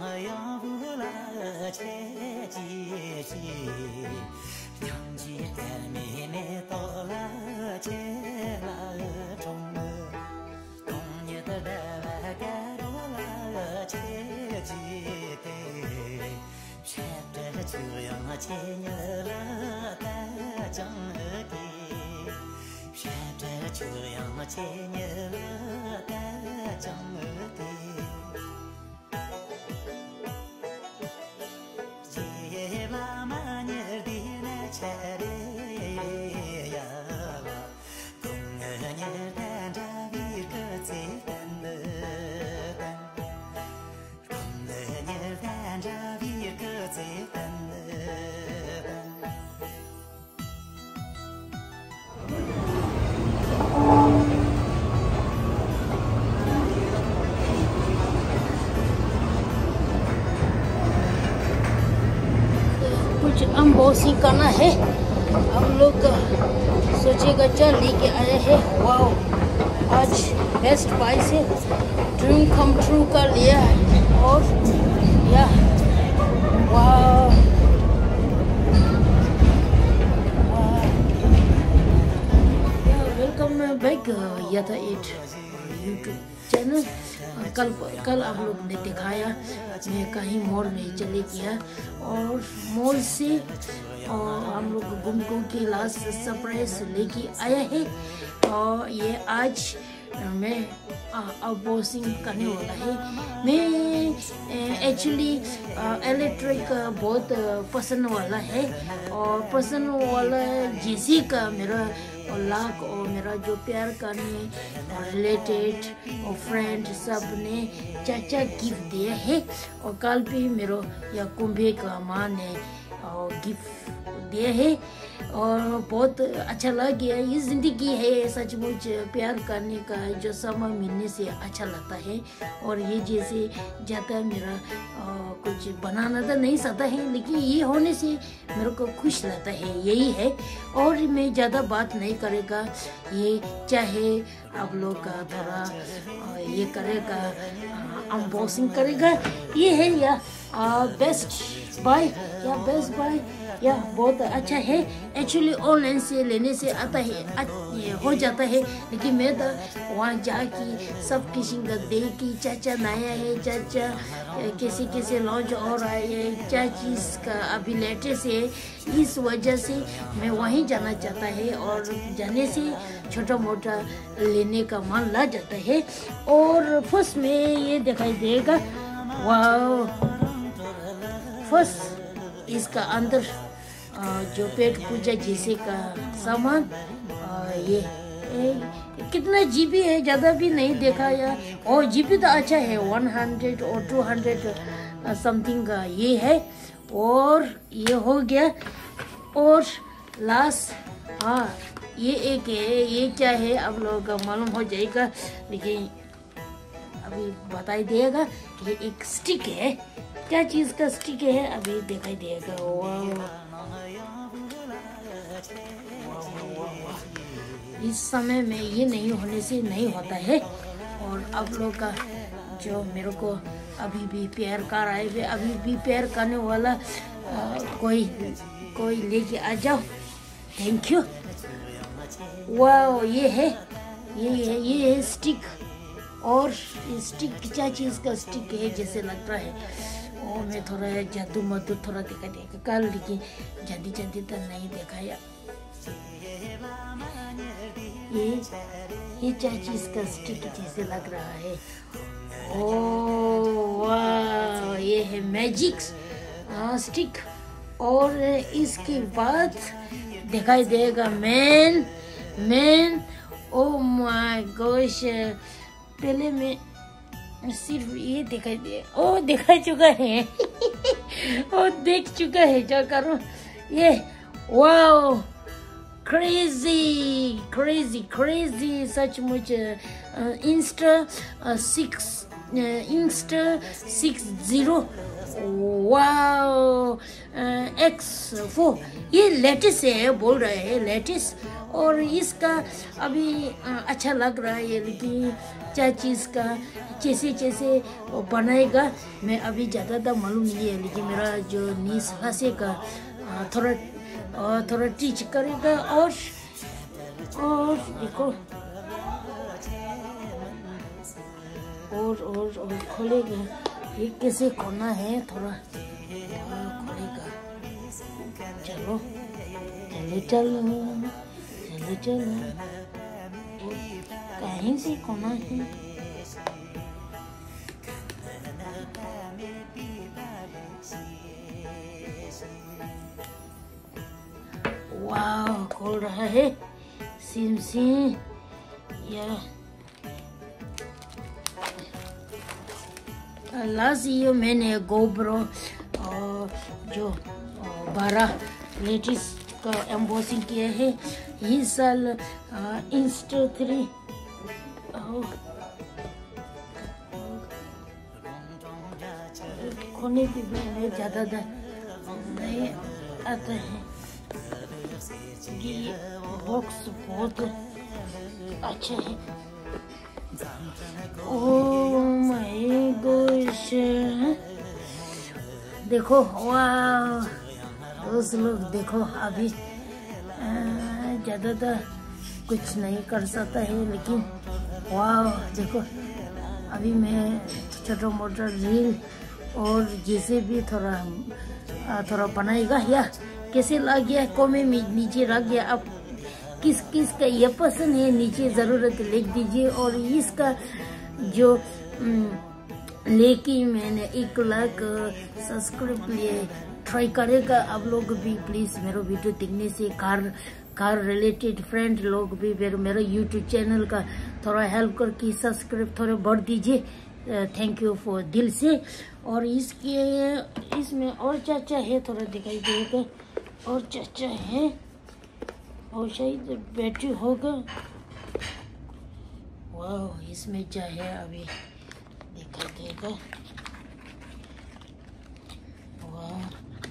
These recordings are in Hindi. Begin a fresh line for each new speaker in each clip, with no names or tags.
कुछ अम्बोसी करना है। हम लोग सोचेगा चल लेके आए हैं। वाओ, आज बेस्ट बाय से ड्रीम कम ट्रू कर लिया है। और या वाओ, वेलकम बैक यथा एट यूट्यूब चैनल। कल आप लोग ने दिखाया मैं कहीं मॉल में चले गया और मॉल से और हम लोग घूम के लास्ट सरप्राइज लेके आया है। और ये आज मैं अनबॉक्सिंग करने वाला है। मैं एक्चुअली इलेक्ट्रिक बहुत पसंद वाला है और पसंद वाला जैसे का मेरा और लाख और मेरा जो प्यार करने और रिलेटेड और फ्रेंड सब ने चाचा गिफ्ट दिया है। और कल भी मेरा या कुंभे का माँ ने गिफ्ट दिया है और बहुत अच्छा लग गया। ये जिंदगी है सचमुच प्यार करने का, जो समय मिलने से अच्छा लगता है। और ये जैसे ज़्यादा मेरा कुछ बनाना तो नहीं सकता है, लेकिन ये होने से मेरे को खुश लगता है, यही है। और मैं ज़्यादा बात नहीं करेगा, ये चाहे आप लोग का थोड़ा ये करेगा, अनबॉक्सिंग करेगा। ये है या बेस्ट बाय या बेस्ट बाय या बहुत अच्छा है। एक्चुअली ऑनलाइन से लेने से आता है हो जाता है, लेकिन मैं तो वहाँ जाके सब किसी का देख की चाचा नया है, चाचा कैसे कैसे लॉन्च हो रहा है, क्या चीज़ का अभी लेटेस्ट है, इस वजह से मैं वहीं जाना चाहता है। और जाने से छोटा मोटा लेने का मन लग जाता है। और फर्स्ट में ये दिखाई देगा, वाह, फर्स्ट इसका अंदर जो पेट पूजा जैसे का सामान, ये कितना जीबी है, ज़्यादा भी नहीं देखा या। और जीबी तो अच्छा है, 100 और 200 समथिंग का ये है। और ये हो गया। और लास्ट ये एक है, ये क्या है आप लोगों का मालूम हो जाएगा, लेकिन अभी बताई देगा कि ये एक स्टिक है। क्या चीज़ का स्टिक है अभी दिखाई देगा। इस समय में ये नहीं होने से नहीं होता है। और आप लोग का जो मेरे को अभी भी प्यार कर रहे हैं, अभी भी प्यार करने वाला कोई लेके आ जाओ। Thank you. वाह, ये है स्टिक। और स्टिक क्या चीज़ का स्टिक है जैसे लग रहा है। और मैं थोड़ा जादू मधु थोड़ा देखा कल, लेकिन जल्दी तो नहीं दिखाया। ये क्या चीज़ का स्टिक जैसे लग रहा है। ओह वाह, ये है मैजिक स्टिक। और इसके बाद दिखाई देगा मैन। ओह माय गॉश, पहले मैं सिर्फ ये दिखाई दे, ओ दिखा चुका है ओ देख चुका है, क्या करूं ये। वाओ, क्रेजी सचमुच। इंस्टा 60 वाओ X4 ये लेटेस्ट है बोल रहे हैं लेटेस्ट, और इसका अभी अच्छा लग रहा है, लेकिन क्या चीज़ का जैसे बनाएगा मैं अभी ज़्यादा मालूम नहीं है, लेकिन मेरा जो नीस हंसे का थोड़ा टीच करेगा। और देखो और खोलेगा, ये कैसे खोलना है थोड़ा खोलेगा। चलो कहीं से खोलना है। वाह खोल रहा है सिम या लास्ट ईयर मैंने GoPro जो 12 लेटेस्ट का एम्बोसिंग किया है। इस साल Insta3 खोने की भी ज़्यादा नहीं आता है। ये बॉक्स बहुत अच्छा है। ओह माय गॉश, देखो वाह दोस्त लोग देखो, अभी ज़्यादातर कुछ नहीं कर सकता है, लेकिन वाह देखो अभी मैं छोटा मोटा रील और जैसे भी थोड़ा बनाएगा। या कैसे लग गया कमेंट में नीचे रख गया। आप किस का ये पसंद है नीचे ज़रूरत लिख दीजिए। और इसका जो लेके मैंने 1 लाख सब्सक्राइब लिए ट्राई करेगा। आप लोग भी प्लीज़ मेरा वीडियो देखने से कार रिलेटेड फ्रेंड लोग भी मेरा यूट्यूब चैनल का थोड़ा हेल्प करके सब्सक्राइब थोड़ा बढ़ दीजिए। थैंक यू फॉर दिल से। और इसमें और चाचा है, थोड़ा दिखाई देगा और चाचा है, और शायद बैटरी होगा। वाह इसमें क्या है अभी दिखाई देगा। वाह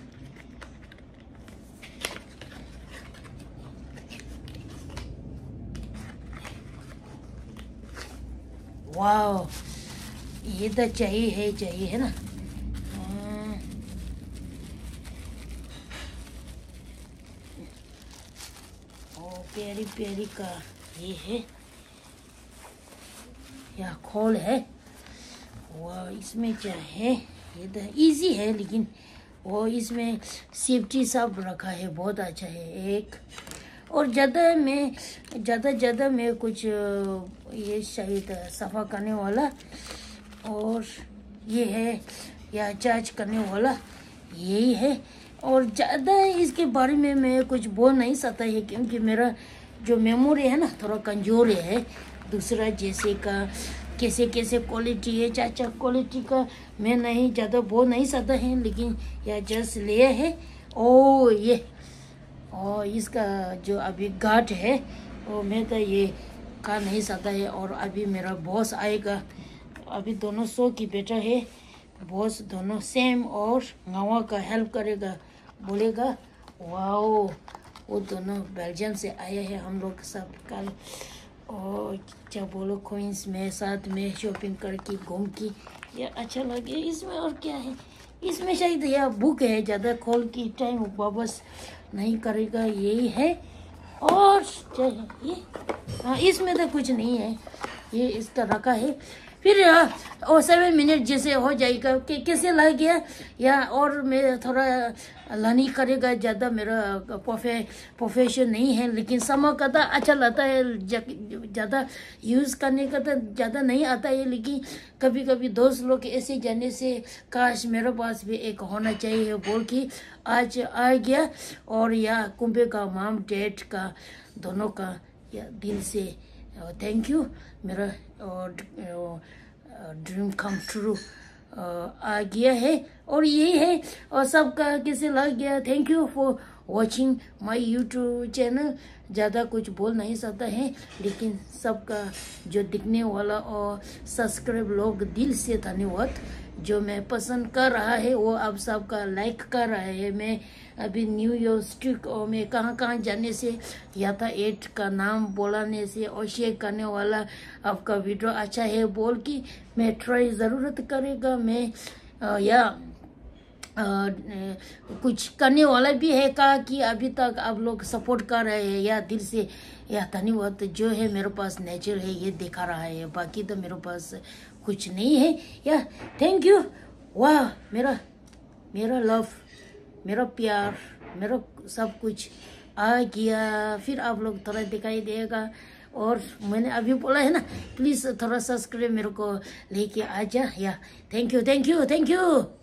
वाह ये तो चाहिए है ना। प्यारी का ये है या खोल है। वो इसमें क्या है, ये तो इजी है, लेकिन वो इसमें सेफ्टी सब रखा है, बहुत अच्छा है। एक और ज़्यादा में कुछ ये शायद सफ़ा करने वाला, और ये है या चार्ज करने वाला यही है। और ज़्यादा इसके बारे में मैं कुछ बोल नहीं सकता है, क्योंकि मेरा जो मेमोरी है ना थोड़ा कमज़ोर है। दूसरा जैसे का कैसे क्वालिटी है, चाचा क्वालिटी का मैं नहीं ज़्यादा बोल नहीं सकता है, लेकिन यह जस्ट ले है। ओ ये और इसका जो अभी गार्ड है वो मैं तो ये कहा नहीं सकता है। और अभी मेरा बॉस आएगा, अभी दोनों 100 की बेटा है, बॉस दोनों सेम और गाँव का हेल्प करेगा बोलेगा। वाओ वो दोनों बेल्जियम से आए हैं, हम लोग सब कल और क्या बोलो क्वींस में साथ में शॉपिंग करके घूम के ये अच्छा लगे। इसमें और क्या है, इसमें शायद यह बुक है, ज़्यादा खोल के टाइम वापस नहीं करेगा, यही है। और ये हाँ इसमें तो कुछ नहीं है, ये इसका रखा है। फिर 7 मिनट जैसे हो जाएगा कि कैसे लग गया या और मैं थोड़ा लर्निंग करेगा। ज़्यादा मेरा प्रोफेशन नहीं है, लेकिन समय का तो अच्छा लगता है, ज़्यादा यूज़ करने का तो ज़्यादा नहीं आता है। लेकिन कभी कभी दोस्त लोग ऐसे जाने से काश मेरे पास भी एक होना चाहिए बोल के आज आ गया। और या कुंभे का माम डैड का दोनों का या दिल से थैंक यू। मेरा ड्रीम कम ट्रू आ गया है और यही है। और सबका कैसे लग गया, thank you for watching my YouTube channel. ज़्यादा कुछ बोल नहीं सकता है, लेकिन सबका जो दिखने वाला और सब्सक्राइब लोग दिल से धन्यवाद। जो मैं पसंद कर रहा है वो आप सबका लाइक कर रहा है। मैं अभी न्यू ईयर स्ट्रिक और मैं कहाँ कहाँ जाने से यातायात का नाम बोलाने से और शेयर करने वाला आपका वीडियो अच्छा है बोल की मैं ट्राई ज़रूरत करेगा। मैं कुछ करने वाला भी है कहा कि अभी तक आप लोग सपोर्ट कर रहे हैं या दिल से या धन्यवाद। जो है मेरे पास नेचर है ये दिखा रहा है, बाकी तो मेरे पास कुछ नहीं है। या थैंक यू। वाह, मेरा लव, मेरा प्यार, मेरा सब कुछ आ गया। फिर आप लोग थोड़ा दिखाई देगा। और मैंने अभी बोला है ना, प्लीज़ थोड़ा सब्सक्राइब मेरे को लेके आ जा। या थैंक यू।